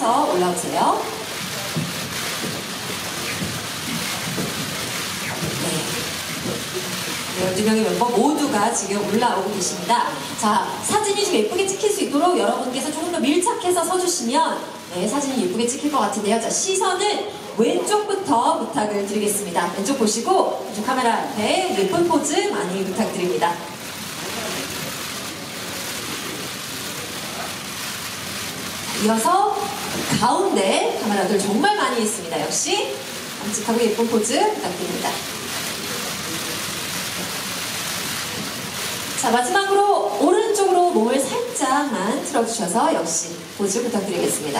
준비해서 올라오세요. 네. 12명의 멤버 모두가 지금 올라오고 계십니다. 자, 사진이 좀 예쁘게 찍힐 수 있도록 여러분께서 조금 더 밀착해서 서주시면 네, 사진이 예쁘게 찍힐 것 같은데요. 자, 시선은 왼쪽부터 부탁을 드리겠습니다. 왼쪽 보시고 왼쪽 카메라 앞에 예쁜 포즈 많이 부탁드립니다. 이어서 가운데 카메라들 정말 많이 있습니다. 역시 깜찍하고 예쁜 포즈 부탁드립니다. 자, 마지막으로 오른쪽으로 몸을 살짝만 틀어주셔서 역시 포즈 부탁드리겠습니다.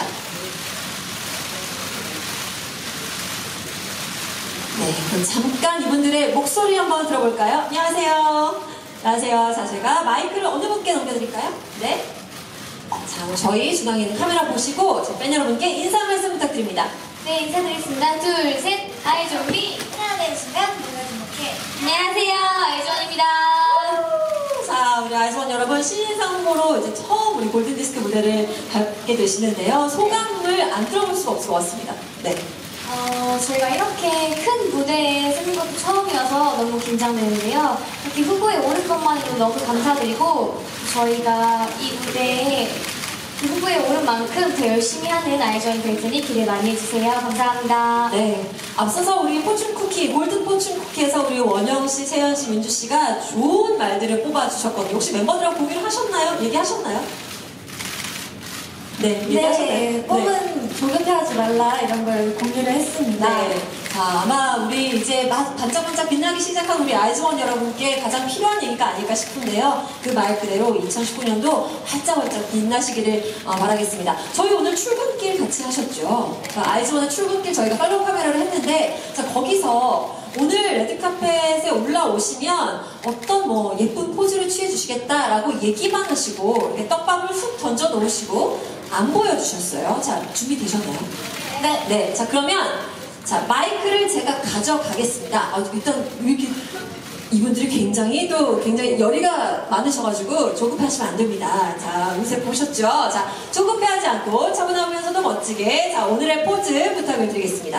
네, 그럼 잠깐 이분들의 목소리 한번 들어볼까요? 안녕하세요. 안녕하세요. 자, 제가 마이크를 어느 분께 넘겨드릴까요? 네. 자, 저희 중앙에 있는 카메라 보시고 제 팬 여러분께 인사 말씀 부탁드립니다. 네, 인사드리겠습니다. 둘, 셋. 아이즈원비 하나 되는 순간 눈을 주목해. 안녕하세요, 아이즈원입니다. 자, 우리 아이즈원 여러분, 신인상으로 이제 처음 우리 골든디스크 무대를 밟게 되시는데요. 소감을 안 들어볼 수가 없을 것 같습니다. 네. 저희가 이렇게 큰 무대에 서는 것도 처음이어서 너무 긴장되는데요. 이렇게 후보에 오른 것만으로 너무 감사드리고, 저희가 이 무대에 후보에 오른 만큼 더 열심히 하는 아이즈원이 될 테니 기대 많이 해주세요. 감사합니다. 네. 앞서서 우리 포춘쿠키, 골든 포춘쿠키에서 우리 원영씨, 세연씨, 민주씨가 좋은 말들을 뽑아주셨거든요. 혹시 멤버들하고 공유를 하셨나요? 얘기하셨나요? 네, 얘기하셨나요? 네, 뽑은 조급해하지 말라 이런 걸 공유를 했습니다. 네. 자, 아마 우리 이제 반짝반짝 빛나기 시작한 우리 아이즈원 여러분께 가장 필요한 얘기가 아닐까 싶은데요. 그 말 그대로 2019년도 활짝활짝 빛나시기를 바라겠습니다. 저희 오늘 출근길 같이 하셨죠? 아이즈원의 출근길 저희가 팔로우 카메라를 했는데, 자, 거기서 오늘 레드카펫에 올라오시면 어떤 뭐 예쁜 포즈를 취해주시겠다라고 얘기만 하시고 이렇게 떡밥을 훅 던져 놓으시고 안 보여주셨어요. 자, 준비되셨나요? 네. 네. 자, 그러면 자, 마이크를 제가 가져가겠습니다. 일단 이렇게 이분들이 굉장히 열의가 많으셔가지고 조급해하시면 안 됩니다. 자, 요새 보셨죠? 자, 조급해하지 않고 차분하면서도 멋지게 자, 오늘의 포즈 부탁을 드리겠습니다.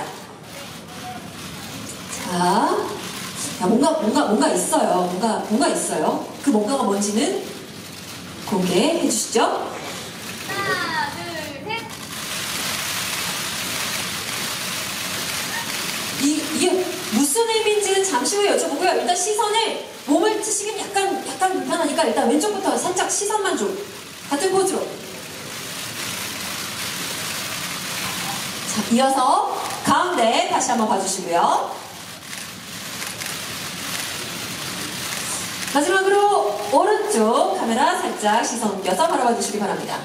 자, 뭔가 있어요. 뭔가 있어요. 그 뭔가가 뭔지는 공개해 주시죠. 하나, 둘, 셋. 이게 무슨 의미인지는 잠시 후에 여쭤보고요. 일단 시선을 몸을 트시긴 약간 불편하니까 일단 왼쪽부터 살짝 시선만 좀 같은 포즈로. 자, 이어서 가운데 다시 한번 봐주시고요. 마지막으로 오른쪽 카메라 살짝 시선 옮겨서 바라봐 주시기 바랍니다.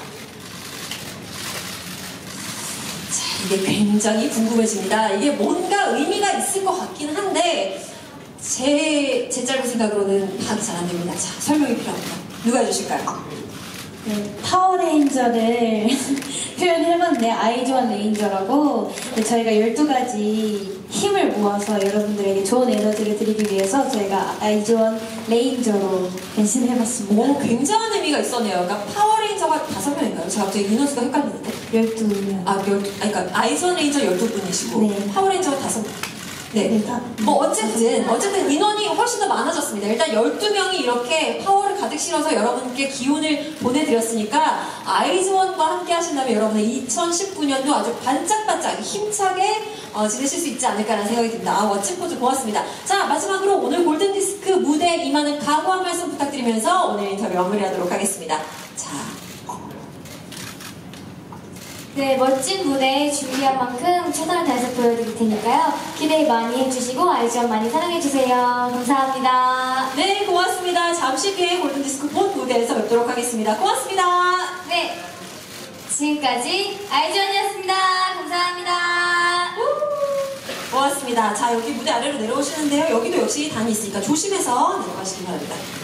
자, 이게 굉장히 궁금해집니다. 이게 뭔가 의미가 있을 것 같긴 한데 제 짧은 생각으로는 파악이 잘 안 됩니다. 자, 설명이 필요합니다. 누가 해주실까요? 네, 파워레인저를 표현해봤는데 아이즈원 레인저라고 저희가 12가지 힘을 모아서 여러분들에게 좋은 에너지를 드리기 위해서 저희가 아이즈원 레인저로 변신해봤습니다. 오, 굉장한 의미가 있었네요. 그러니까 파워레인저가 5명인가요? 제가 갑자기 인원수가 헷갈리는데. 12명. 그러니까 아이즈원 레인저 12분이시고 네. 파워레인저가 5분. 네. 뭐 어쨌든 인원이 훨씬 더 많아졌습니다. 일단 12명이 이렇게 파워를 가득 실어서 여러분께 기운을 보내드렸으니까 아이즈원과 함께 하신다면 여러분의 2019년도 아주 반짝반짝 힘차게 지내실 수 있지 않을까라는 생각이 듭니다. 멋진 포즈 고맙습니다. 자, 마지막으로 오늘 골든디스크 무대에 임하는 각오 한 말씀 부탁드리면서 오늘 인터뷰 마무리하도록 하겠습니다. 자. 네, 멋진 무대 준비한 만큼 최선을 다해서 보여드릴 테니까요. 기대 많이 해주시고 아이즈원 많이 사랑해주세요. 감사합니다. 네, 고맙습니다. 잠시 뒤에 골든디스크 본 무대에서 뵙도록 하겠습니다. 고맙습니다. 네, 지금까지 아이즈원이었습니다. 감사합니다. 고맙습니다. 자, 여기 무대 아래로 내려오시는데요. 여기도 역시 단이 있으니까 조심해서 내려가시기 바랍니다.